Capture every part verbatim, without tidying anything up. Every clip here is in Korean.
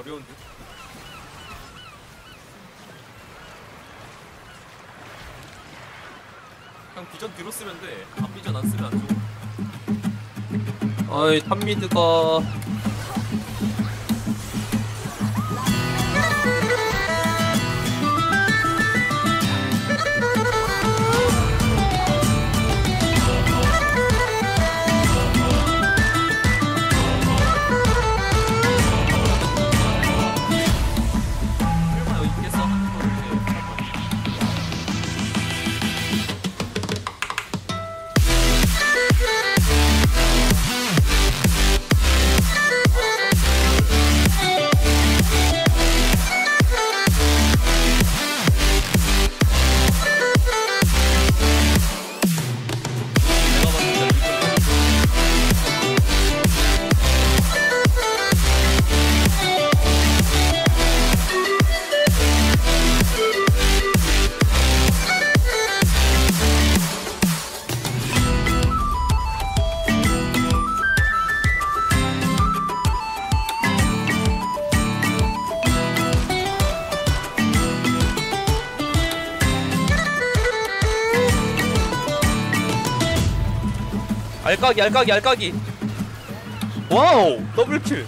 어려운데. 그냥 비전 뒤로 쓰면 돼. 앞 비전 안 쓰면 안 좋아. 아이 탑미드가 알까기 알까기 알까기 와우 더블킬.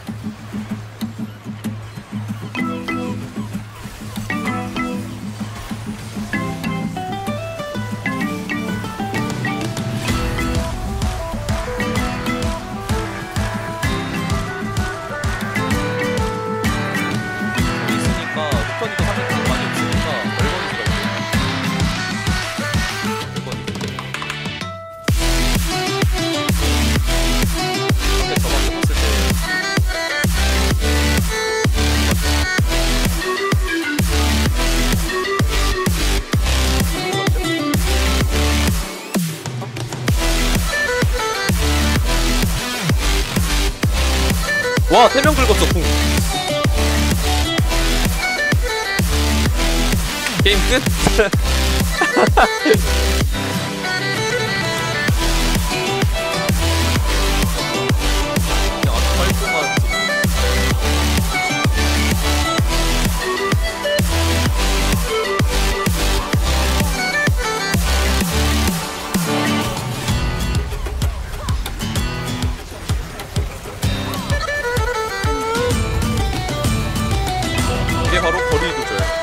있으니까 후턴이도 하면 많이 없으니까 와, 세 명 긁었어, 궁. 게임 끝? 그냥 아주 깔끔한. 이게 바로 거리 조절.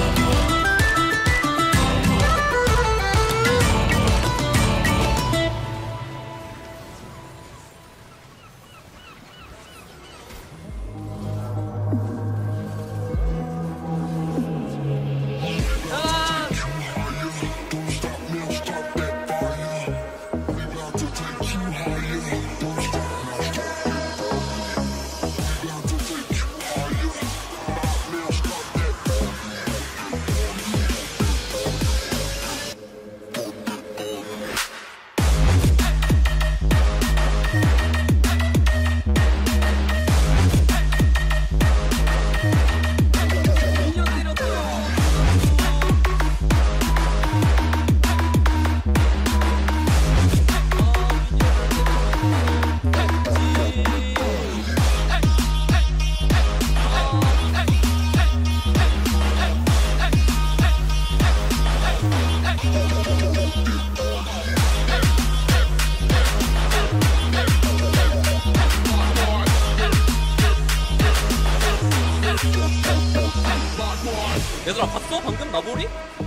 얘들아 봤어? 방금 나보리?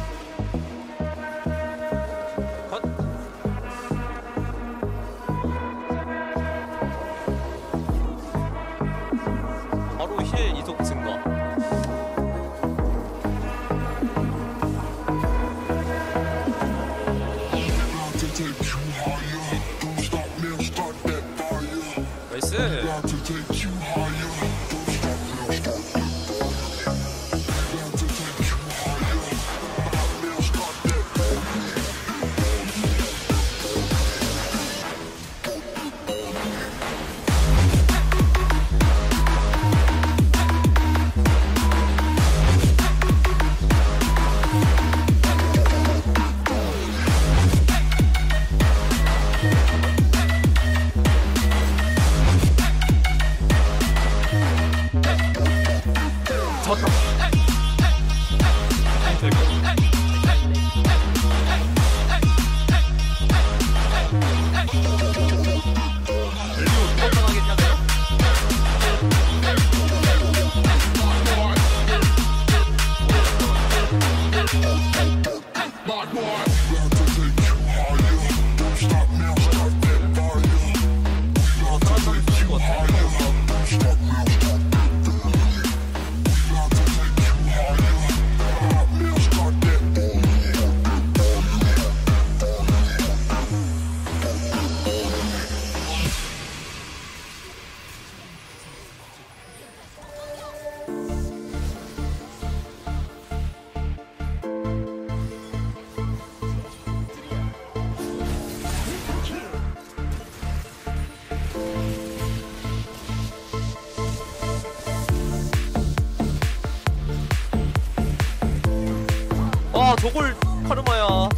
컷? 바로 힐 이속 증가. 나이스. 잡았다. 와 저걸 카르마야.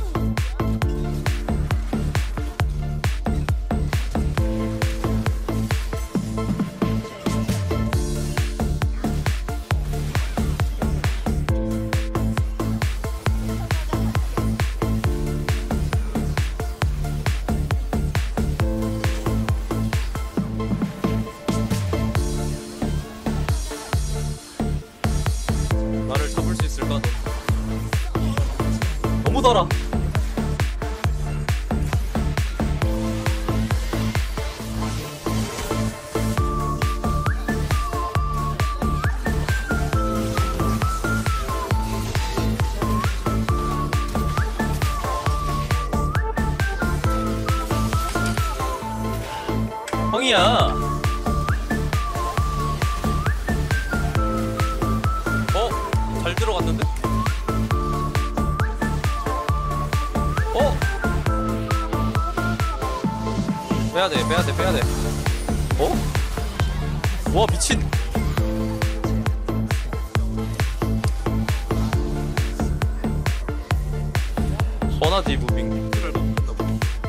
나를 잡을 수 있을까 너? 너무 더라. 형이야. 어? 잘 들어갔는데? 어? 빼야돼 빼야돼 빼야돼. 어? 와 미친. 버나디 무빙 를 먹는다고.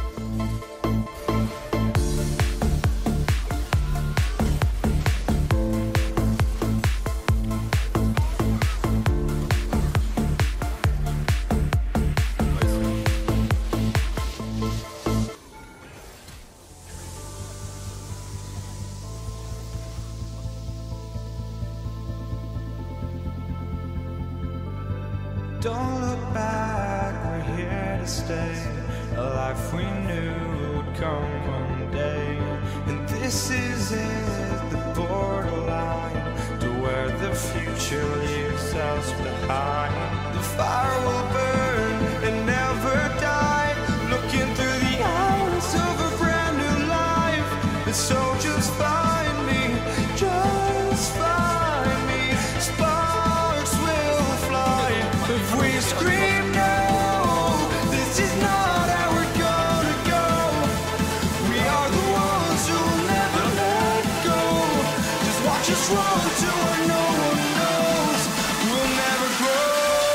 Don't look back, we're here to stay. A life we knew would come one day. And this is it, the borderline to where the future leaves us behind. The fire will burn and never die. Looking through the eyes of a brand new life. And so just find me, just find me. Sparks will fly if we scream no. This is not how we're gonna go. We are the ones who'll never let go. Just watch us run to where no one knows. We'll never grow.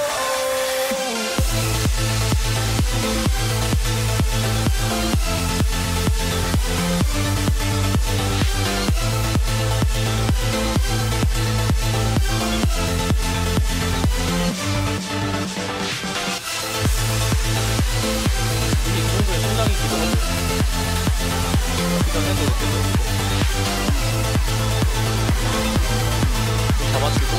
이미 그 정도의 성장이기도 하고 이런 해도 느껴져. 좀 잡아치고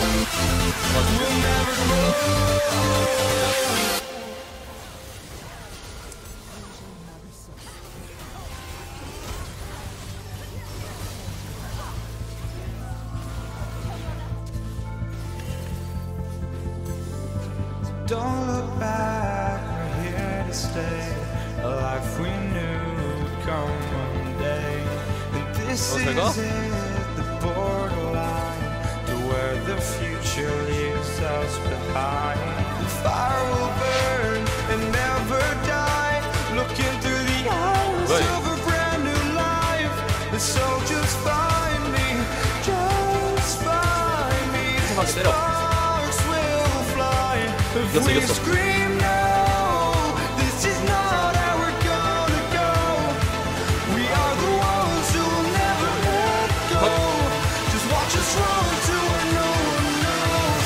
Don't look back, we're here to stay. A life we knew would come one day. And this 어, is 제가? it, the borderline to where the future leaves us behind. The fire will burn and never die. Looking through the eyes Right. of a brand new life. And so just find me, just find me. 심하게 때려. Sparks will fly. If 이겼어, we 이겼어. scream no, this is not how we're gonna go. We are the ones who'll never let go. Just watch us run to where no one knows.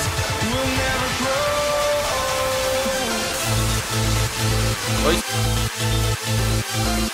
어이